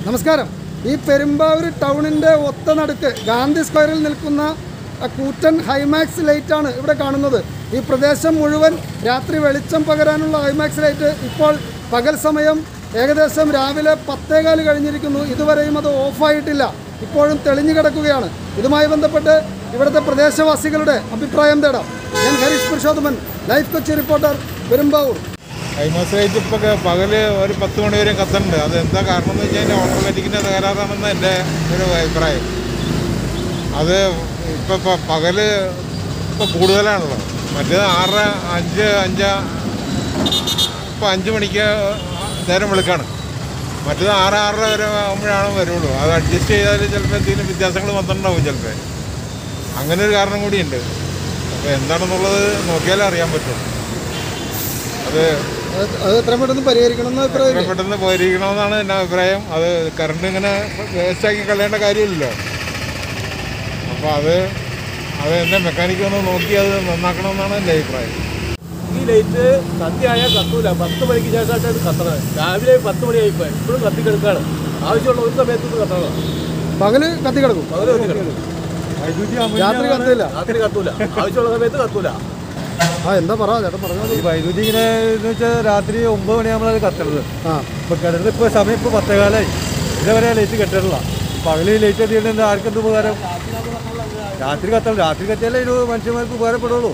നമസ്കാരം. ഈ പെരുമ്പാവൂർ ടൗണിൻ്റെ ഒത്ത നടുക്ക് ഗാന്ധി സ്ക്വയറിൽ നിൽക്കുന്ന കൂറ്റൻ ഹൈമാക്സ് ലൈറ്റാണ് ഇവിടെ കാണുന്നത്. ഈ പ്രദേശം മുഴുവൻ രാത്രി വെളിച്ചം പകരാനുള്ള ഹൈമാക്സ് ലൈറ്റ് ഇപ്പോൾ പകൽ സമയം ഏകദേശം രാവിലെ 10:15 കഴിഞ്ഞിരിക്കുന്നു. ഇതുവരെയും അത് ഓഫായിട്ടില്ല, ഇപ്പോഴും തെളിഞ്ഞു കിടക്കുകയാണ്. ഇതുമായി ബന്ധപ്പെട്ട് ഇവിടുത്തെ പ്രദേശവാസികളുടെ അഭിപ്രായം തേടാം. ഞാൻ ഹരീഷ് പുരുഷോത്തമൻ, ലൈഫ് കൊച്ചി റിപ്പോർട്ടർ, പെരുമ്പാവൂർ. ഹൈമാക്സ് ലൈറ്റ് ഇപ്പോൾ പകല് ഒരു 10 മണി വരെ കത്തുന്നുണ്ട്. അത് എന്താ കാരണം എന്ന് വെച്ച് കഴിഞ്ഞാൽ ഓട്ടോമാറ്റിക്കിൻ്റെ തകരാറാണെന്ന് എൻ്റെ ഒരു അഭിപ്രായം. അത് ഇപ്പോൾ പകല് ഇപ്പോൾ കൂടുതലാണല്ലോ. മറ്റേത് 6, 5 മണിക്ക് നേരം വെളുക്കാണ്. മറ്റേത് 6 വരെ ആകുമ്പോഴാണ് വരുള്ളൂ. അത് അഡ്ജസ്റ്റ് ചെയ്താൽ ചിലപ്പോൾ എന്തെങ്കിലും വ്യത്യാസങ്ങൾ വന്നിട്ടുണ്ടാവും ചിലപ്പോൾ. അങ്ങനെ ഒരു കാരണം കൂടിയുണ്ട്. അപ്പോൾ എന്താണെന്നുള്ളത് നോക്കിയാലേ അറിയാൻ പറ്റുള്ളൂ. അത് എത്രയും പെട്ടെന്ന് പരിഹരിക്കണമെന്നാണ് എൻ്റെ അഭിപ്രായം. അത് കറണ്ട് ഇങ്ങനെ വേസ്റ്റാക്കി കളയേണ്ട കാര്യമില്ലല്ലോ. അപ്പോൾ അത് എൻ്റെ മെക്കാനിക്ക് ഒന്ന് നോക്കി അത് നന്നാക്കണമെന്നാണ് എൻ്റെ അഭിപ്രായം. ഈ ലൈറ്റ് സന്ധ്യയായാൽ കത്തൂല. 10 മണിക്ക് ശേഷമായിട്ടാണ് കത്തണത്. രാവിലെ 10 മണിയായിപ്പോൾ ഇപ്പോഴും കത്തിക്കെടുക്കാണ്. ആവശ്യമുള്ള ഒരു സമയത്ത് കത്തണം. പകല് കത്തി കിടക്കും, രാത്രി കത്തില്ല. രാത്രി കത്തൂല, ആവശ്യമുള്ള സമയത്ത് കത്തൂല. എന്താ പറയാ ചേട്ടൻ പറഞ്ഞത്? ഈ വൈദ്യുതി ഇങ്ങനെ എന്ന് വെച്ചാൽ രാത്രി 9 മണിയാകുമ്പോഴാണ് കത്തുന്നത്. ഇപ്പോൾ കിടന്നത് ഇപ്പോൾ സമയം ഇപ്പോൾ 10:15. ഇതേവരെ ലൈറ്റ് കെട്ടിട്ടില്ല. പകല് ലൈറ്റ് കത്തിയിട്ട് ആർക്കെന്ത് ഉപകാരം? രാത്രി കത്തണം. രാത്രി കത്തിയാലേ ഇത് മനുഷ്യന്മാർക്ക് ഉപകാരപ്പെടുള്ളൂ.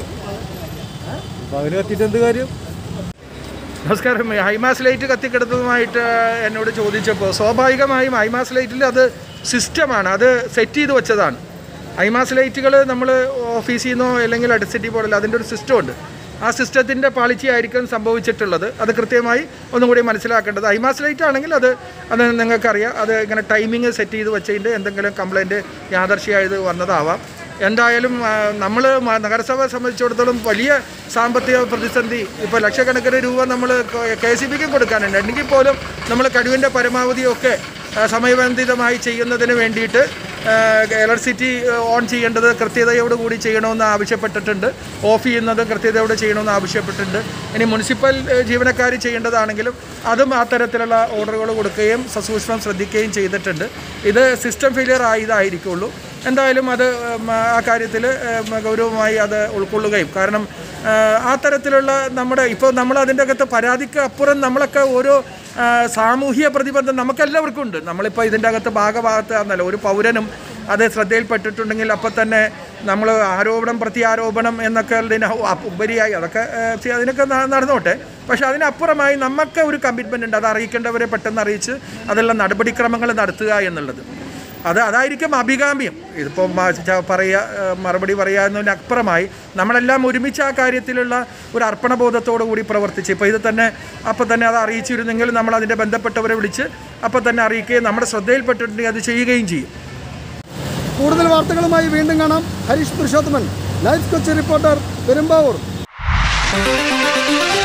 പകല് കത്തിയിട്ട് എന്ത് കാര്യം? നമസ്കാരം. ഹൈമാക്സ് ലൈറ്റ് കത്തിക്കെടുത്തതുമായിട്ട് എന്നോട് ചോദിച്ചപ്പോൾ സ്വാഭാവികമായും ഹൈമാക്സ് ലൈറ്റിൽ അത് സിസ്റ്റമാണ്, അത് സെറ്റ് ചെയ്ത് വെച്ചതാണ്. ഹൈമാക്സ് ലൈറ്റുകൾ നമ്മൾ ഓഫീസിൽ നിന്നോ അല്ലെങ്കിൽ ഇലക്ട്രിസിറ്റി ബോർഡിൽ അതിൻ്റെ ഒരു സിസ്റ്റം ഉണ്ട്. ആ സിസ്റ്റത്തിൻ്റെ പാളിച്ചയായിരിക്കും സംഭവിച്ചിട്ടുള്ളത്. അത് കൃത്യമായി ഒന്നും കൂടി മനസ്സിലാക്കേണ്ടത്. ഹൈമാക്സ് ലൈറ്റ് ആണെങ്കിൽ അത് നിങ്ങൾക്കറിയാം, അത് ഇങ്ങനെ ടൈമിങ് സെറ്റ് ചെയ്ത് വെച്ചതിൻ്റെ എന്തെങ്കിലും കംപ്ലയിൻറ്റ് യാദർച്ഛികമായത് വന്നതാവാം. എന്തായാലും നമ്മൾ നഗരസഭയെ സംബന്ധിച്ചിടത്തോളം വലിയ സാമ്പത്തിക പ്രതിസന്ധി, ഇപ്പോൾ ലക്ഷക്കണക്കിന് രൂപ നമ്മൾ KCBക്ക് കൊടുക്കാനുണ്ട്. എങ്കിൽ പോലും നമ്മൾ കഴിവിൻ്റെ പരമാവധിയൊക്കെ സമയബന്ധിതമായി ചെയ്യുന്നതിന് വേണ്ടിയിട്ട് ഇലക്ട്രിസിറ്റി ഓൺ ചെയ്യേണ്ടത് കൃത്യതയോടുകൂടി ചെയ്യണമെന്ന് ആവശ്യപ്പെട്ടിട്ടുണ്ട്. ഓഫ് ചെയ്യുന്നത് കൃത്യതയോടെ ചെയ്യണമെന്ന് ആവശ്യപ്പെട്ടിട്ടുണ്ട്. ഇനി മുനിസിപ്പൽ ജീവനക്കാർ ചെയ്യേണ്ടതാണെങ്കിലും അതും ആ തരത്തിലുള്ള ഓർഡറുകൾ കൊടുക്കുകയും സസൂക്ഷ്മം ശ്രദ്ധിക്കുകയും ചെയ്തിട്ടുണ്ട്. ഇത് സിസ്റ്റം ഫെയിലിയർ ആയതായിരിക്കുള്ളൂ. എന്തായാലും അത് ആ കാര്യത്തിൽ ഗൗരവമായി അത് ഉൾക്കൊള്ളുകയും, കാരണം ആ തരത്തിലുള്ള നമ്മൾ അതിൻ്റെ അകത്ത് പരാതിക്ക് അപ്പുറം നമ്മളൊക്കെ ഓരോ സാമൂഹ്യ പ്രതിബദ്ധം നമുക്കെല്ലാവർക്കും ഉണ്ട്. നമ്മളിപ്പോൾ ഇതിൻ്റെ അകത്ത് ഭാഗഭാഗത്താണെന്നല്ല, ഒരു പൗരനും അത് ശ്രദ്ധയിൽപ്പെട്ടിട്ടുണ്ടെങ്കിൽ അപ്പം തന്നെ നമ്മൾ ആരോപണം പ്രത്യാരോപണം എന്നൊക്കെ അതിന് ഉപരിയായി അതിനൊക്കെ നടന്നോട്ടെ. പക്ഷേ അതിനപ്പുറമായി നമുക്ക് ഒരു കമ്മിറ്റ്മെൻ്റ് ഉണ്ട്. അത് അറിയിക്കേണ്ടവരെ പെട്ടെന്ന് അറിയിച്ച് അതെല്ലാം നടപടിക്രമങ്ങൾ നടത്തുക എന്നുള്ളത്. അതായിരിക്കും അഭികാമ്യം. ഇതിപ്പോൾ മറുപടി പറയുക എന്നതിനപ്പുറമായി നമ്മളെല്ലാം ഒരുമിച്ച് ആ കാര്യത്തിലുള്ള ഒരു അർപ്പണബോധത്തോടു കൂടി പ്രവർത്തിച്ച് ഇപ്പോൾ ഇത് തന്നെ അപ്പം തന്നെ അത് അറിയിച്ചിരുന്നെങ്കിൽ നമ്മൾ അതിൻ്റെ ബന്ധപ്പെട്ടവരെ വിളിച്ച് അപ്പം തന്നെ അറിയിക്കുകയും നമ്മുടെ ശ്രദ്ധയിൽപ്പെട്ടിട്ടുണ്ടെങ്കിൽ അത് ചെയ്യുകയും ചെയ്യും. കൂടുതൽ വാർത്തകളുമായി വീണ്ടും കാണാം. Harish Purushothaman, life Kochi reporter, Perumbavoor.